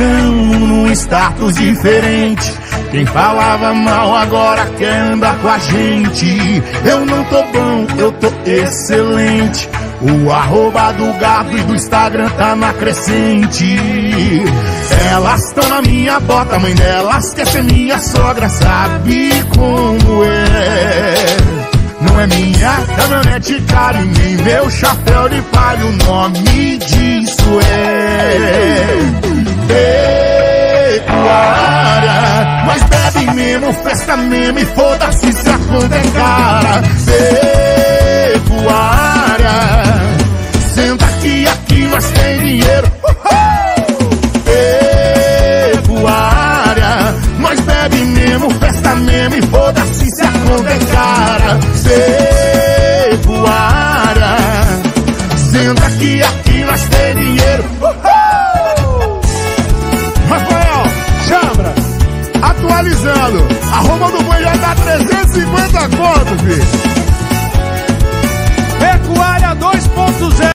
num status diferente. Quem falava mal agora quer andar com a gente. Eu não tô bom, eu tô excelente. O arroba do Gado e do Instagram tá na crescente. Elas tão na minha bota, mãe delas quer ser minha sogra. Sabe como é? Não é minha caminhonete cara e nem meu chapéu de palha. O nome disso é pecuária. Mas bebe mesmo, festa mesmo e foda-se se a conta é cara. Pecuária. Senta aqui nós tem dinheiro. Pecuária. Nós bebe mesmo, festa mesmo e foda-se se a conta é cara. Pecuária. Senta aqui nós tem dinheiro. Rafael, Chambra, atualizando. Arroba do boi já dá 350 conto, filho.